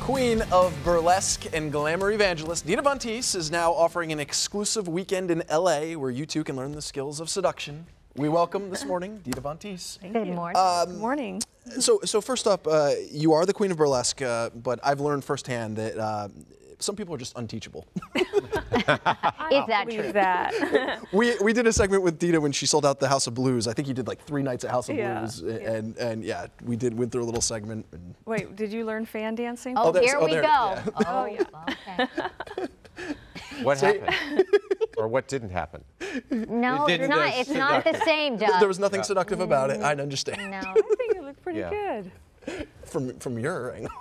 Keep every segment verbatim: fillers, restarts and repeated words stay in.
queen of burlesque and glamour evangelist, Dita Von Teese is now offering an exclusive weekend in L A where you too can learn the skills of seduction. We welcome this morning Dita Von Teese. Good morning. Um, Good morning. So, so first up, uh, you are the queen of burlesque, uh, but I've learned firsthand that uh, some people are just unteachable. Is that true? That. we we did a segment with Dita when she sold out the House of Blues. I think you did like three nights at House of Yeah, Blues, yeah. and and yeah, we did went through a little segment. And Wait, did you learn fan dancing? Oh, Oh, there's- here oh, we there, go. yeah. Oh, yeah. okay. What Say- happened? Or what didn't happen? No, It it's didn't not. go It's not the same, Doug. there was nothing seductive about it. I understand. No. I think it looked pretty Yeah. good. From from your angle.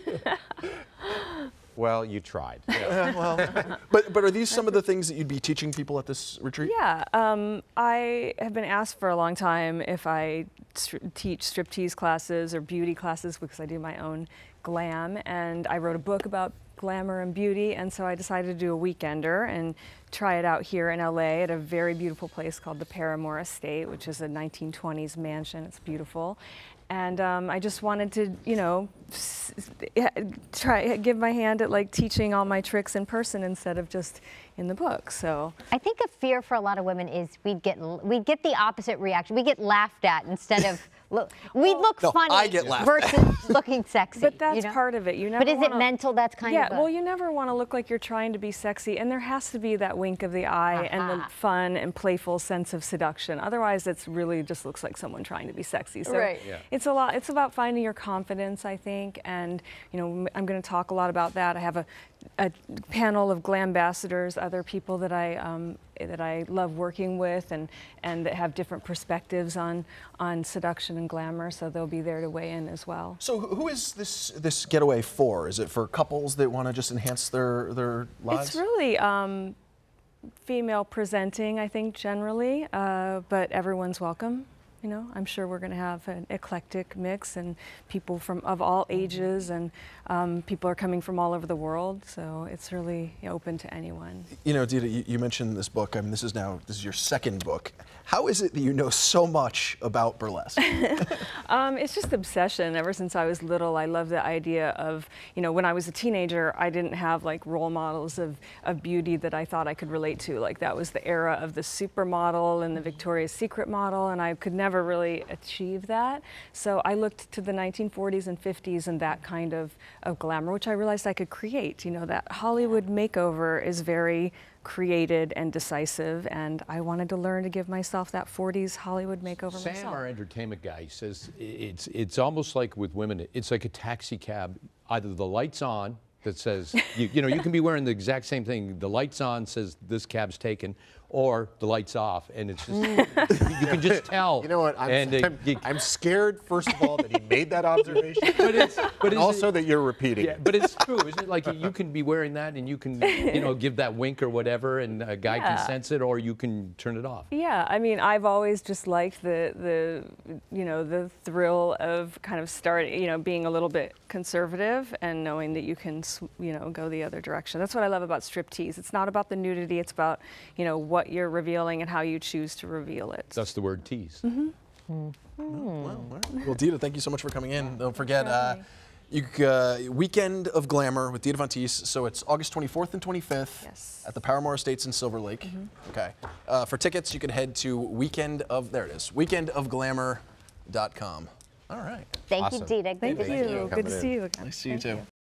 Well, you tried. Uh, well, but but are these some of the things that you'd be teaching people at this retreat? Yeah, um, I have been asked for a long time if I stri- teach striptease classes or beauty classes because I do my own glam, and I wrote a book about glamour and beauty, and so I decided to do a weekender and try it out here in L A at a very beautiful place called the Paramour Estate, which is a nineteen twenties mansion. It's beautiful. And um, I just wanted to, you know, s try give my hand at like teaching all my tricks in person instead of just in the book. So I think a fear for a lot of women is we'd get we'd get the opposite reaction. We get laughed at instead of look. We look No, funny I get laughed versus looking sexy. But that's you know? part of it. You never But is it wanna- mental? That's kind yeah, of a, well, you never want to look like you're trying to be sexy, and there has to be that wink of the eye and the Aha. fun and playful sense of seduction. Otherwise, it's really just looks like someone trying to be sexy. So Right. Yeah. it's a lot. It's about finding your confidence, I think, and you know, I'm going to talk a lot about that. I have a, a panel of glam ambassadors, other people that I um, that I love working with, and and that have different perspectives on on seduction and glamour. So they'll be there to weigh in as well. So who is this this getaway for? Is it for couples that want to just enhance their their lives? It's really um, female presenting, I think, generally, uh, but everyone's welcome. You know, I'm sure we're going to have an eclectic mix and people from of all ages, and um, people are coming from all over the world. So it's really open to anyone. You know, Dita, you, you mentioned this book. I mean, this is now this is your second book. How is it that you know so much about burlesque? Um, it's just obsession. Ever since I was little, I love the idea of, you know, when I was a teenager, I didn't have like role models of, of beauty that I thought I could relate to. Like that was the era of the supermodel and the Victoria's Secret model, and I could never really achieve that. So I looked to the nineteen forties and fifties and that kind of, of glamour, which I realized I could create. You know, that Hollywood makeover is very created and decisive, and I wanted to learn to give myself that forties Hollywood makeover Sam, myself. our entertainment guy, says it's it's almost like with women, it's like a taxi cab. Either the light's on that says, you, you know, you can be wearing the exact same thing. The light's on says this cab's taken, or the light's off, and it's just you can just tell. You know what? I'm, and, uh, I'm, you- I'm scared, first of all, that he made that observation, but it's but and is also it, that you're repeating yeah, it. but it's true, isn't it? Like you can be wearing that, and you can, you know, give that wink or whatever, and a guy Yeah. can sense it, or you can turn it off. Yeah, I mean, I've always just liked the, the, you know, the thrill of kind of starting, you know, being a little bit conservative and knowing that you can, sw- you know, go the other direction. That's what I love about striptease. It's not about the nudity, it's about, you know, what you're revealing and how you choose to reveal it. That's the word tease. Mm-hmm. Well, all right. Well, Dita, thank you so much for coming in. Don't forget, uh, you uh, Weekend of Glamour with Dita Von Teese. So it's August twenty-fourth and twenty-fifth Yes. at the Paramour Estates in Silver Lake. Okay. Uh, for tickets, you can head to weekend of there it is weekend of glamour dot com. All right. Thank Awesome. you, Dita. Good Thank to see you. you. Good Coming to in. see you again. Nice to see you Thank too.